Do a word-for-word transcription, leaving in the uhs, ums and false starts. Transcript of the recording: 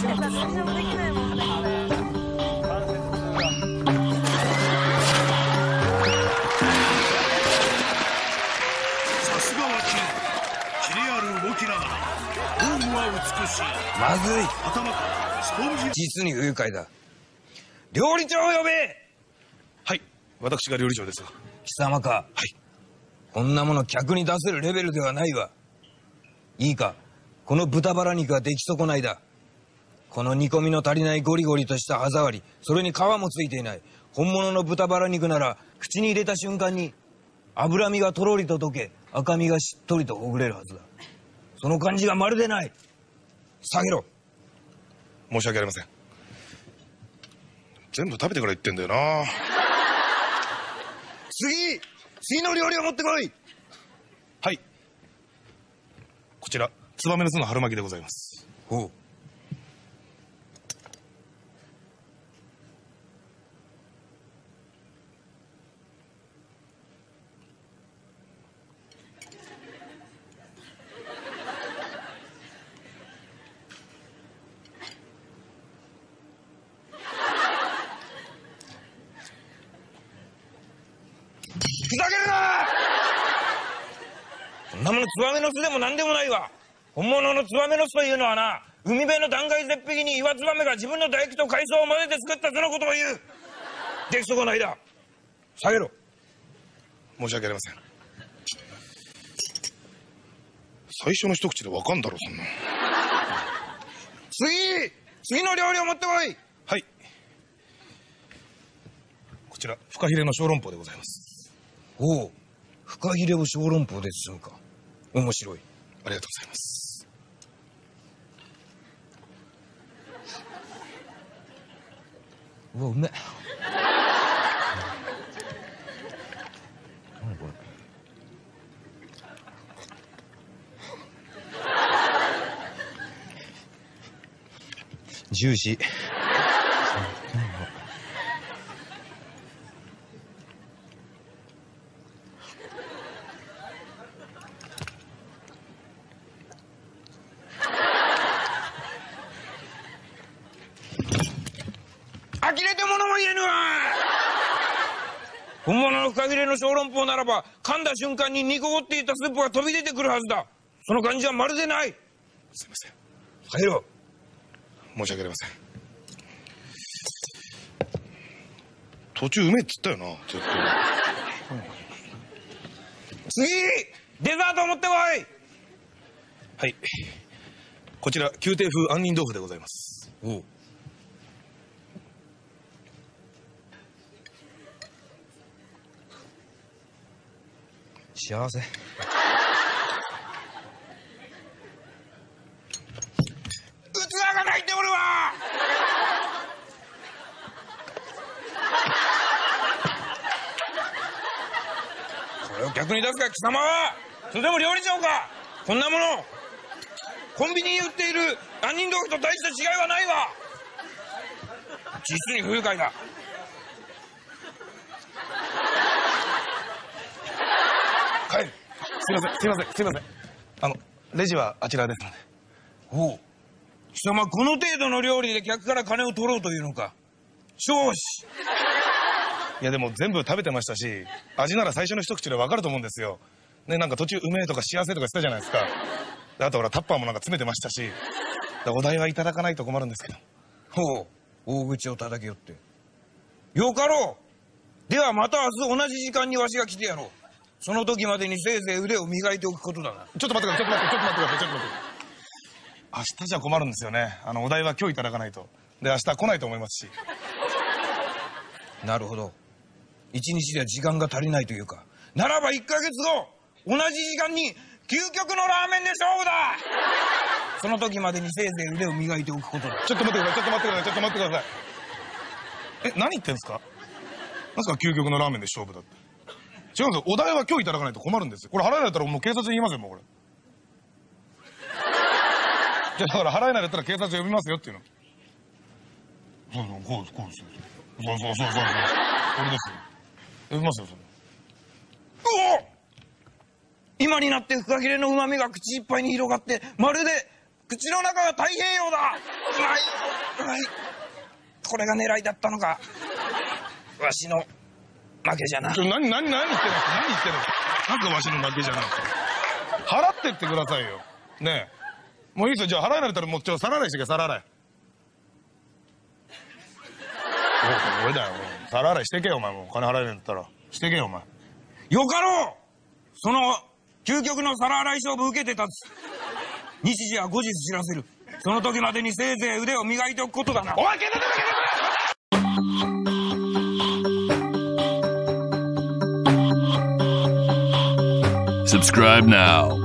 すがはキレある動きながらフォームは美しい。 まずい。 頭からスポンジ。 実に不愉快だ。料理長を呼べ。 はい、私が料理長です。 貴様か。 はい。 こんなもの客に出せるレベルではないわ。いいか、この豚バラ肉は出来損ないだ。この煮込みの足りないゴリゴリとした歯触り、それに皮もついていない本物の豚バラ肉なら、口に入れた瞬間に脂身がとろりと溶け、赤身がしっとりとほぐれるはずだ。その感じがまるでない。下げろ。 申し訳ありません。全部食べてから言ってんだよな。 次次の料理を持ってこい。 はい、こちらツバメの巣の春巻きでございます。 ほう。ふざけるな！こんなものツバメの巣でも何でもないわ。本物のツバメの巣というのはな、海辺の断崖絶壁に岩ツバメが自分の唾液と海藻を混ぜて作ったそのことを言う。出来損ないだ。下げろ。 申し訳ありません。最初の一口で分かんだろそんな。 次次の料理を持ってこい。 はい、こちらフカヒレの小籠包でございます。 おう、フカヒレを小籠包で包むか。面白い。 ありがとうございます。 うわ、うめえ。何これ。ジューシー。呆れて物も言えぬわ。本物のフカヒレの小籠包ならば、噛んだ瞬間に煮こごっていたスープが飛び出てくるはずだ。その感じはまるでない。 すいません。 入ろう。 申し訳ありません。途中うめえっつったよな。ちょっと次デザート持ってこい。 はい、こちら宮廷風杏仁豆腐でございます。 おう。幸せ。器が泣いておるわ。これを客に出すか貴様は。それでも料理長か。こんなものコンビニに売っている杏仁豆腐と大した違いはないわ。実に不愉快だ。 はい、すいませんすいませんすいません。あのレジはあちらですので。 おう、貴様この程度の料理で客から金を取ろうというのか。少子。 いやでも全部食べてましたし、味なら最初の一口で分かると思うんですよね。なんか途中うめえとか幸せとかしたじゃないですか。であとほらタッパーもなんか詰めてましたし、お代はいただかないと困るんですけど。 ほう、大口を叩きよって。よかろう。ではまた明日同じ時間にわしが来てやろう。その時までにせいぜい腕を磨いておくことだな。 ちょっと待ってください、ちょっと待って、ちょっと待ってください、ちょっと待って。明日じゃ困るんですよね。あのお代は今日いただかないと。で明日来ないと思いますし。 なるほど。一日では時間が足りないというか。ならばいっかげつご、同じ時間に究極のラーメンで勝負だ。その時までにせいぜい腕を磨いておくことだ。 ちょっと待ってください、ちょっと待ってください、ちょっと待ってください。え、何言ってんすか。なんすか究極のラーメンで勝負だって。違うんですよ。お代は今日いただかないと困るんですよ。これ払えないったらもう警察に言いますよ、もうこれ。じゃあだから払えないだったら警察呼びますよっていうの。そうそう、こうです、こうです。そうそうそうそう。これですよ。呼びますよ、それ。 うお！今になってフカヒレの旨味が口いっぱいに広がって、まるで口の中は太平洋だ。うまいうまい。これが狙いだったのか。わしの負けじゃな。 ちょ、何、何、何言ってるんですか？何言ってるんですか？なんかわしの負けじゃないですか。払ってってくださいよ。ねえ。もういいですよ。じゃあ払えられたらもうちょ、皿洗いしてけ、皿洗い。おいだよ、もう。皿洗いしてけよ、お前もう。金払えねえんだったら。してけよ、お前。 よかろう。その、究極の皿洗い勝負受けて立つ。日時は後日知らせる。その時までにせいぜい腕を磨いておくことだな。 おい、けててけてて Subscribe now.